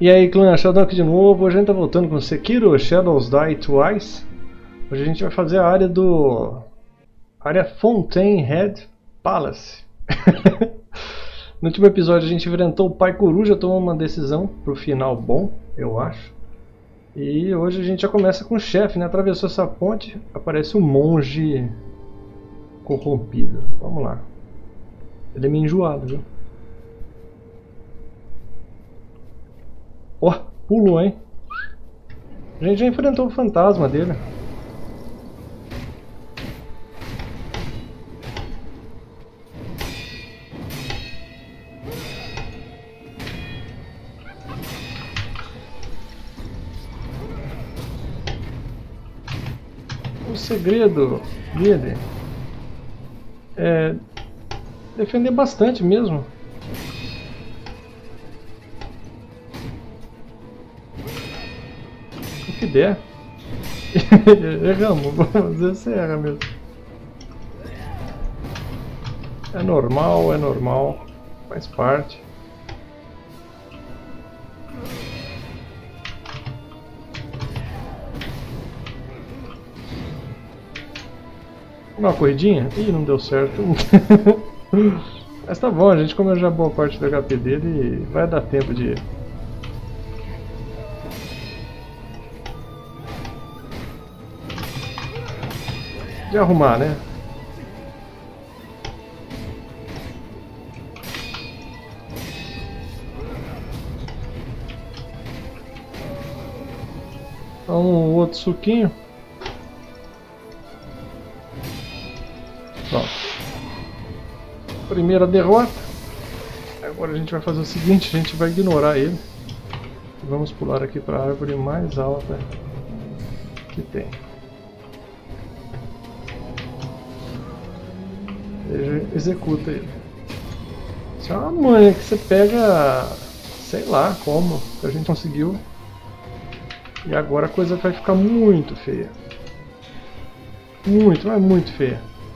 E aí clã, Sheldon aqui de novo. Hoje a gente tá voltando com Sekiro Shadows Die Twice. Hoje a gente vai fazer a área área Fountainhead Palace. No último episódio a gente enfrentou o Pai Coruja, tomou uma decisão pro final bom, eu acho. E hoje a gente já começa com o chefe, né? Atravessou essa ponte, aparece um monge corrompido. Vamos lá. Ele é meio enjoado, viu? Ó, pulou, hein? A gente já enfrentou o fantasma dele. O segredo dele é defender bastante mesmo. O que der. Erramos, vamos ver se erra mesmo. É normal, faz parte. Uma corridinha? Ih, não deu certo. Mas tá bom, a gente comeu já boa parte do HP dele e vai dar tempo de arrumar, né? Um outro suquinho. Pronto. Primeira derrota. Agora a gente vai fazer o seguinte, a gente vai ignorar ele. Vamos pular aqui para a árvore mais alta que tem. Executa ele. Isso é uma manha que você pega, sei lá como, que a gente conseguiu. E agora a coisa vai ficar muito feia. Muito, mas muito feia.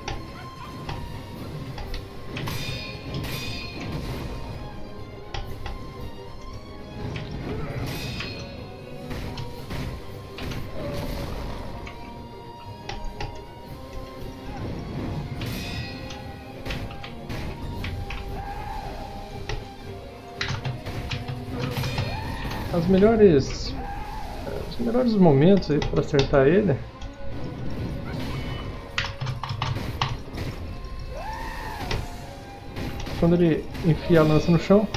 Os melhores momentos aí para acertar ele quando ele enfia a lança no chão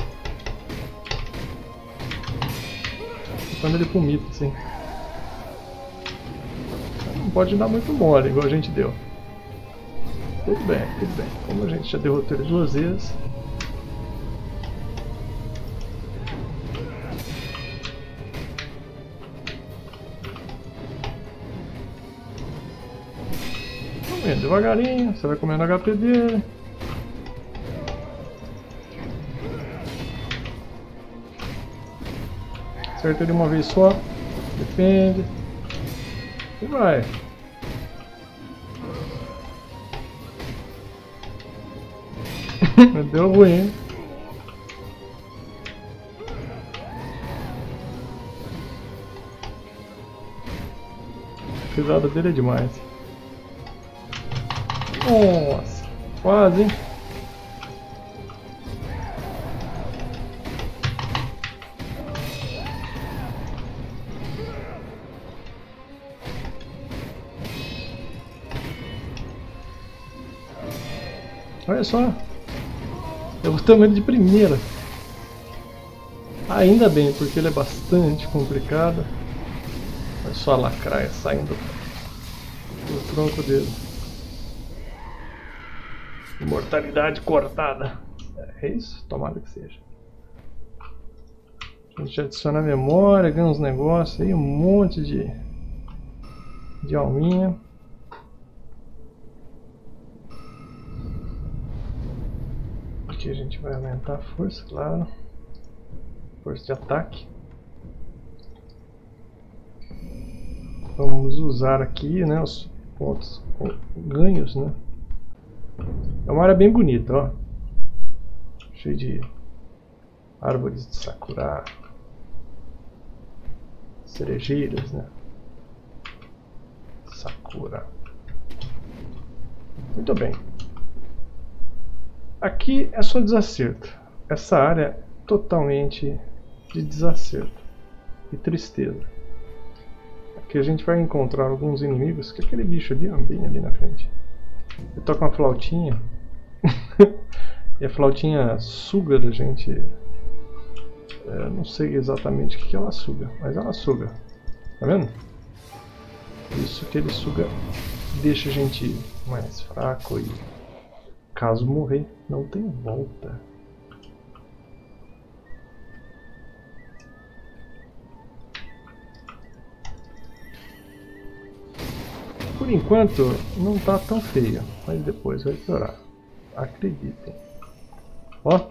e quando ele vomita assim. Não pode dar muito mole igual a gente deu. Tudo bem. Como a gente já derrotou ele duas vezes. Devagarinho, você vai comendo HP dele. Acerta ele uma vez só. Defende. E vai. Deu ruim, hein? A pisada dele é demais. Nossa, quase, hein? Olha só, eu botei ele de primeira. Ainda bem, porque ele é bastante complicado. Olha só a lacraia saindo do tronco dele. Imortalidade cortada. É isso? Tomara que seja. A gente adiciona a memória, ganha uns negócios aí, um monte de alminha. Aqui a gente vai aumentar a força, claro. Força de ataque. Vamos usar aqui, né, os pontos ganhos, né? É uma área bem bonita, ó. Cheio de árvores de sakura. cerejeiras, né? Sakura. Muito bem. Aqui é só desacerto. Essa área é totalmente de desacerto e tristeza. Aqui a gente vai encontrar alguns inimigos, que é aquele bicho ali, ó, bem ali na frente. Ele toca uma flautinha. E a flautinha suga da gente. Eu não sei exatamente o que ela suga, mas ela suga. Tá vendo? Isso que ele suga deixa a gente mais fraco e caso morrer não tem volta. Por enquanto não tá tão feio, mas depois vai piorar. Acreditem. Ó.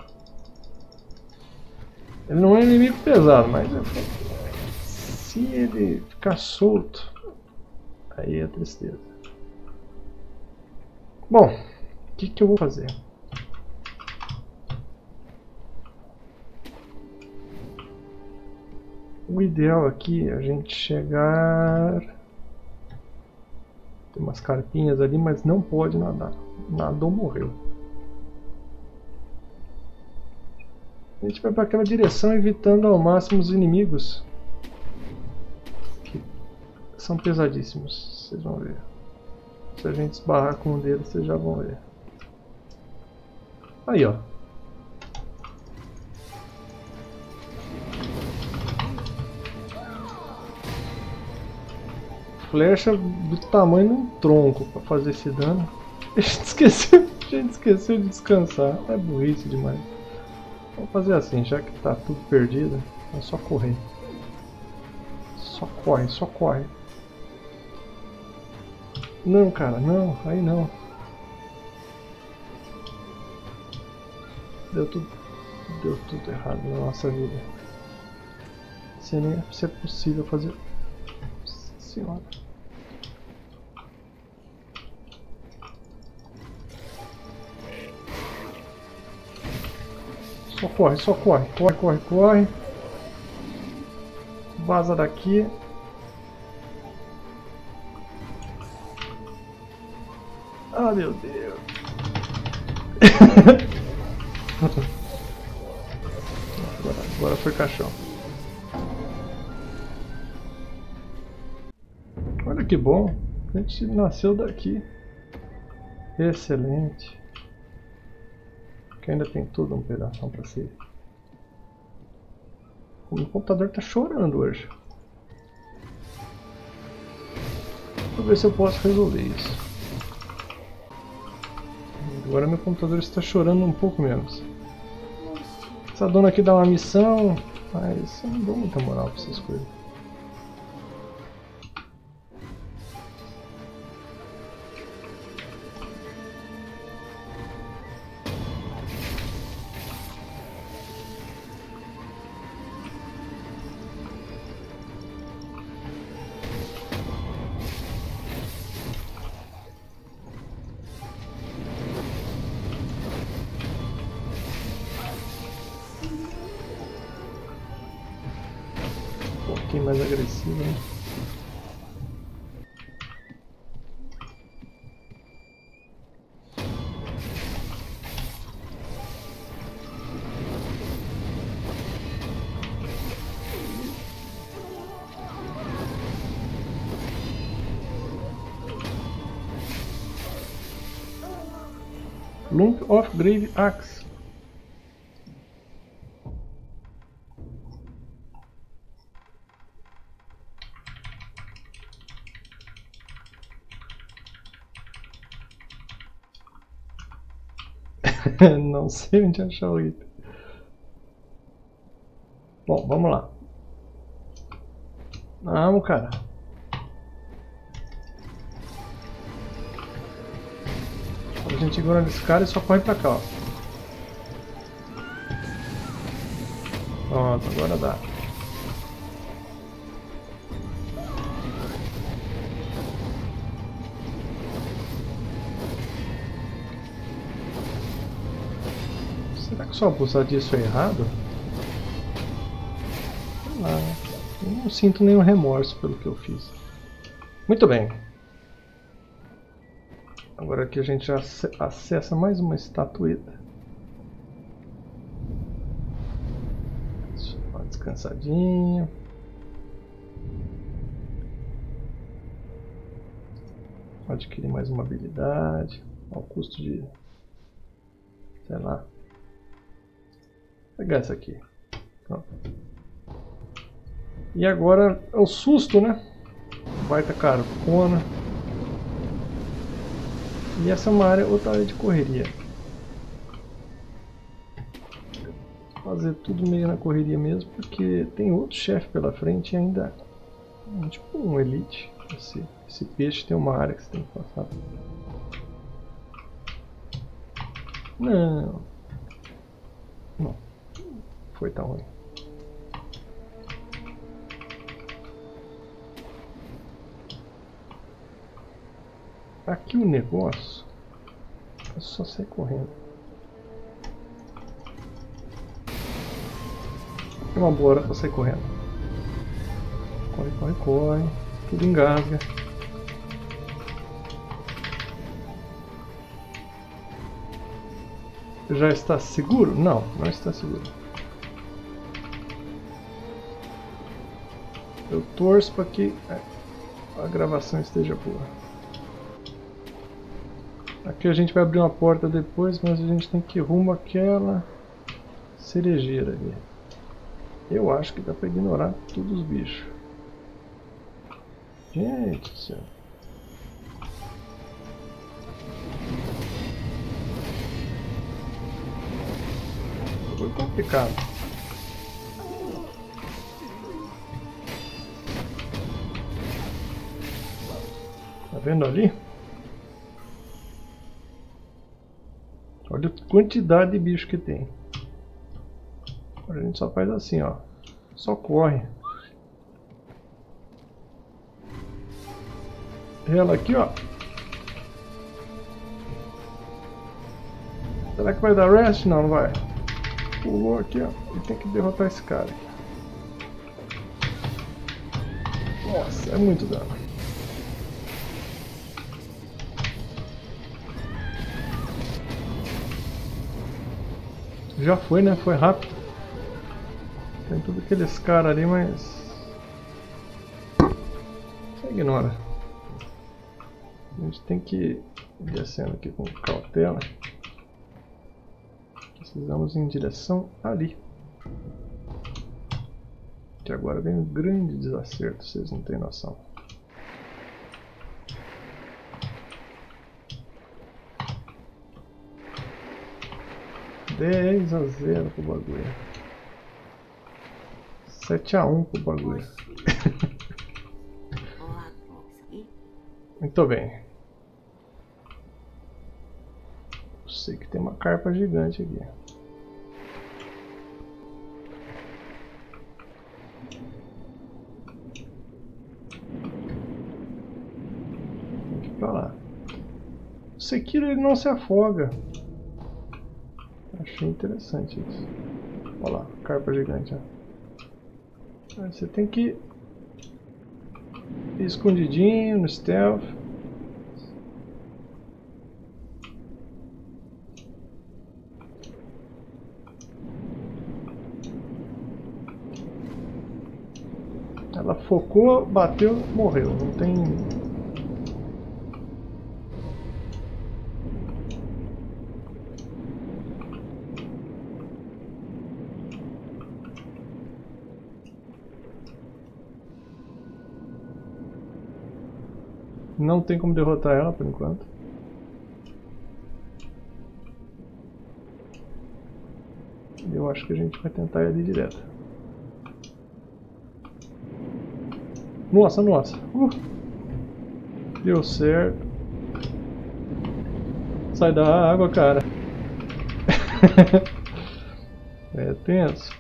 Ele não é inimigo pesado, mas se ele ficar solto, aí é tristeza. Bom, o que eu vou fazer? O ideal aqui é a gente chegar... Tem umas carpinhas ali, mas não pode nadar. Nadou, morreu. A gente vai para aquela direção, evitando ao máximo os inimigos. Que são pesadíssimos, vocês vão ver. Se a gente esbarrar com um deles, vocês já vão ver. Aí, ó. Flecha do tamanho de um tronco para fazer esse dano. A gente esqueceu de descansar. É burrice demais. Vamos fazer assim, já que tá tudo perdido, é só correr. Só corre, só corre. Não, cara, não, aí não. Deu tudo errado na nossa vida. Se nem é possível fazer. Nossa senhora. Só corre, corre. Vaza daqui. Ah, meu Deus. Agora foi caixão. Olha que bom. A gente nasceu daqui. Excelente. Que ainda tem todo um pedaço para si. O meu computador tá chorando hoje. Vou ver se eu posso resolver isso. Agora meu computador está chorando um pouco menos. Essa dona aqui dá uma missão, mas eu não dou muita moral para essas coisas. Um pouquinho mais agressivo, né? Lump of Grave Axe. Não sei onde achar o item. Bom, vamos lá. Vamos, cara. A gente segura nesse cara e só corre pra cá, ó. Pronto, agora dá. Será que só abusar disso é errado? Sei lá. Eu não sinto nenhum remorso pelo que eu fiz. Muito bem. Agora aqui a gente já acessa mais uma estatueta. Uma descansadinha. Adquirir mais uma habilidade. Ao custo de... sei lá. Vou pegar essa aqui. Pronto. E agora é o susto, né? Baita carcona. E essa é uma área, outra área de correria. Fazer tudo meio na correria mesmo, porque tem outro chefe pela frente e ainda tipo um elite. Esse peixe tem uma área que você tem que passar. Não. Não. Foi tão ruim. Aqui o negócio é só sair correndo. É uma boa hora pra sair correndo. Corre, corre, corre. Tudo engasga. Já está seguro? Não, não está seguro. Eu torço para que a gravação esteja boa. Aqui a gente vai abrir uma porta depois, mas a gente tem que ir rumo àquela cerejeira ali. Eu acho que dá para ignorar todos os bichos. Gente do céu. Foi complicado. Tá vendo ali? Olha a quantidade de bicho que tem. Agora a gente só faz assim, ó. Só corre. Ela aqui, ó. Será que vai dar rest? Não, não vai. Pulou aqui, ó. E tem que derrotar esse cara aqui. Nossa, é muito dano. Já foi, né? Foi rápido. Tem todos aqueles caras ali, mas... você ignora. A gente tem que ir descendo aqui com cautela. Precisamos ir em direção ali. Que agora vem um grande desacerto, vocês não têm noção. Dez a 0 pro bagulho. 7-1 pro bagulho. Muito bem. Eu sei que tem uma carpa gigante aqui. Tem que ir pra lá. O Sekiro ele não se afoga. Achei interessante isso. Olha lá, carpa gigante. Ó. Aí você tem que ir escondidinho no stealth. Ela focou, bateu, morreu. Não tem... não tem como derrotar ela por enquanto. Eu acho que a gente vai tentar ir ali direto. Nossa, nossa. Deu certo. Sai da água, cara. É tenso.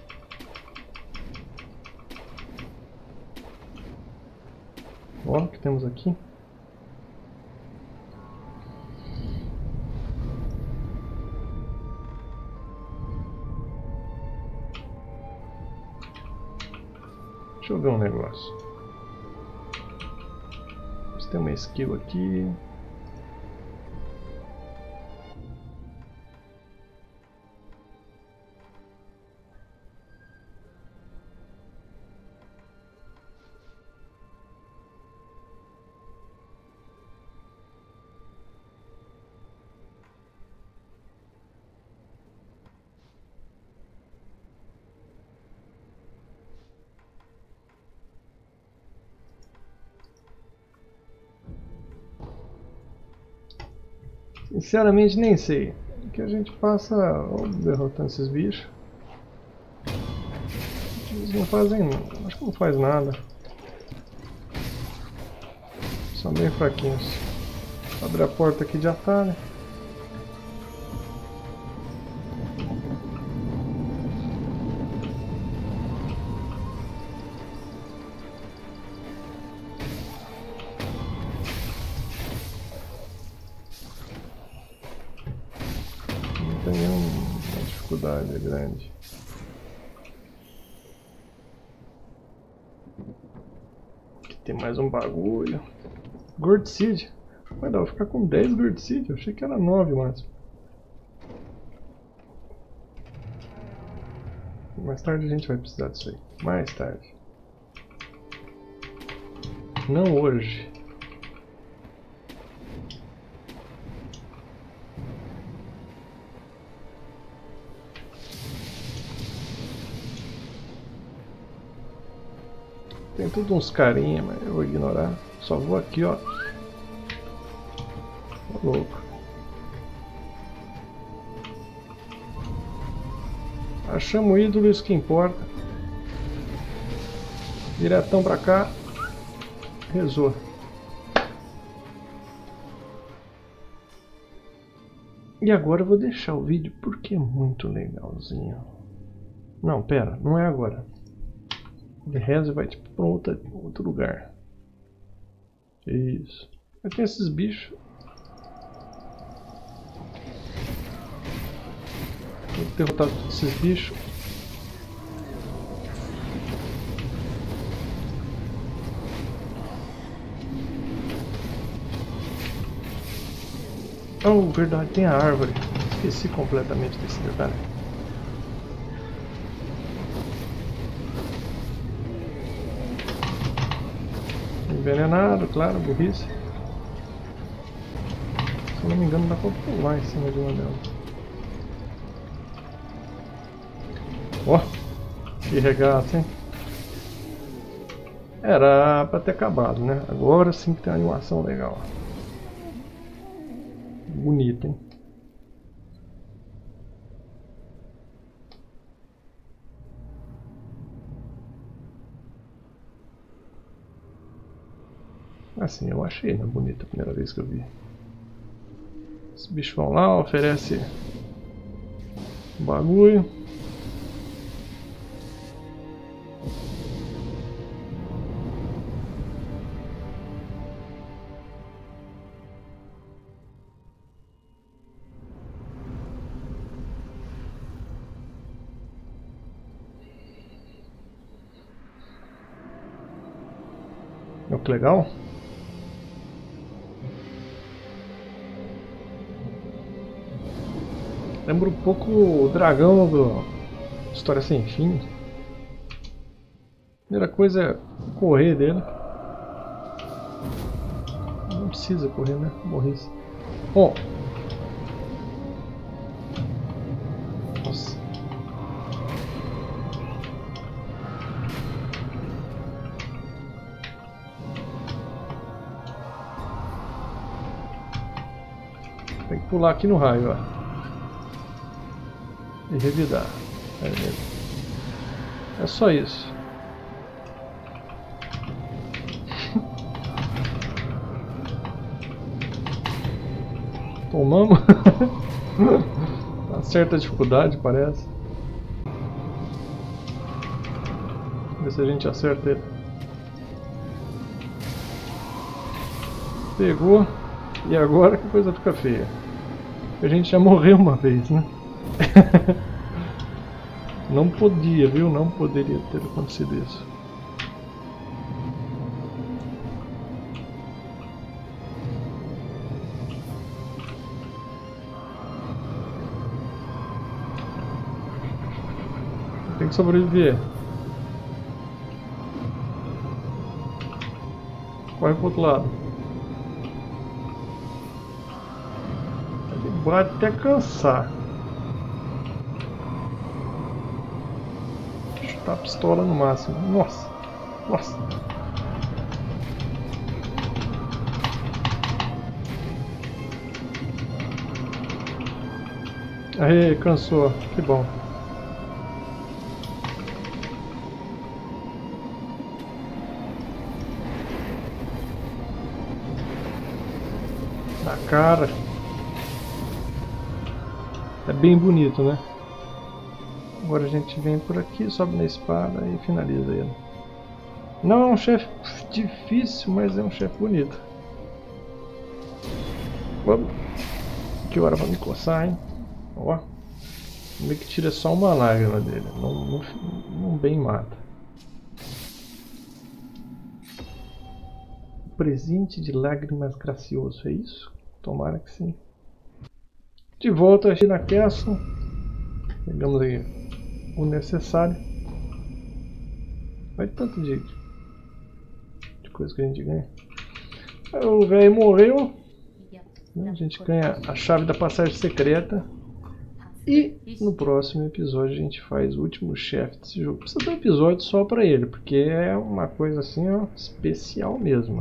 Ó, o que temos aqui? Deixa eu ver um negócio. Tem uma skill aqui. Sinceramente nem sei. O que a gente passa derrotando esses bichos. Eles não fazem. Acho que não faz nada. São bem fraquinhos. Abre a porta aqui de atalho. Não tem nenhuma dificuldade grande. Aqui tem mais um bagulho. Gourd Seed. Vai dar, vou ficar com 10 Gourd Seed. Eu achei que era 9 máximo. Mais tarde a gente vai precisar disso aí. Mais tarde. Não hoje. Tem tudo uns carinha, mas eu vou ignorar. Só vou aqui, ó. Tô louco. Achamos o ídolo, isso que importa. Diretão pra cá. Rezou. E agora eu vou deixar o vídeo porque é muito legalzinho. Não, pera, não é agora. Ele reza e vai tipo pra outro lugar. Isso. Aí tem esses bichos. Vou derrotar todos esses bichos. Oh, verdade, tem a árvore. Esqueci completamente desse detalhe. Envenenado, claro, burrice. Se eu não me engano, dá pra pular em cima de uma delas. Ó, oh, que regaço, hein? Era pra ter acabado, né? Agora sim que tem uma animação legal. Bonito, hein? Assim, eu achei, né? Bonito a primeira vez que eu vi. Os bichos vão lá, oferece um bagulho. Olha que legal. Lembra um pouco o dragão do História Sem Fim. Primeira coisa é correr dele. Não precisa correr, né? Morresse. Bom. Nossa. Tem que pular aqui no raio, ó. E revidar. É só isso. Tomamos. Uma certa dificuldade, parece. Ver se a gente acerta ele. Pegou. E agora que a coisa fica feia. A gente já morreu uma vez, né? Não podia, viu? Não poderia ter acontecido isso. Tem que sobreviver. Corre pro outro lado. Ele bate até cansar. Chutar a pistola no máximo. Nossa! Nossa! Aí, cansou. Que bom. Na cara. É bem bonito, né? Agora a gente vem por aqui, sobe na espada e finaliza ele. Não é um chefe difícil, mas é um chefe bonito. Vamos. Que hora vai me coçar, hein? Ó. Meio que tira só uma lágrima dele. Não bem mata. Presente de lágrimas gracioso, é isso? Tomara que sim. De volta aqui na castle. Pegamos aí o necessário. Olha tanto de coisa que a gente ganha. O velho morreu. A gente ganha a chave da passagem secreta. E no próximo episódio a gente faz o último chefe desse jogo. Precisa ter um episódio só pra ele, porque é uma coisa assim, ó, especial mesmo.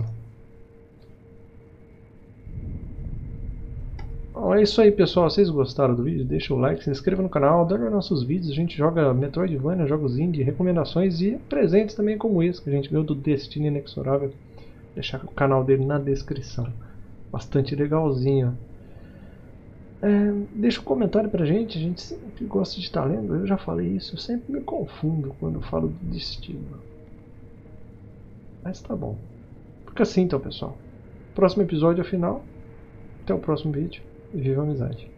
Bom, é isso aí, pessoal. Vocês gostaram do vídeo? Deixa o like, se inscreva no canal, dá nos nossos vídeos. A gente joga Metroidvania, jogos indie, recomendações e presentes também como esse que a gente ganhou do Destino Inexorável. Vou deixar o canal dele na descrição. Bastante legalzinho. Deixa um comentário pra gente. A gente sempre gosta de estar lendo. Eu já falei isso, eu sempre me confundo quando eu falo do Destino. Mas tá bom. Fica assim então, pessoal. Próximo episódio é o final. Até o próximo vídeo. E viva a amizade.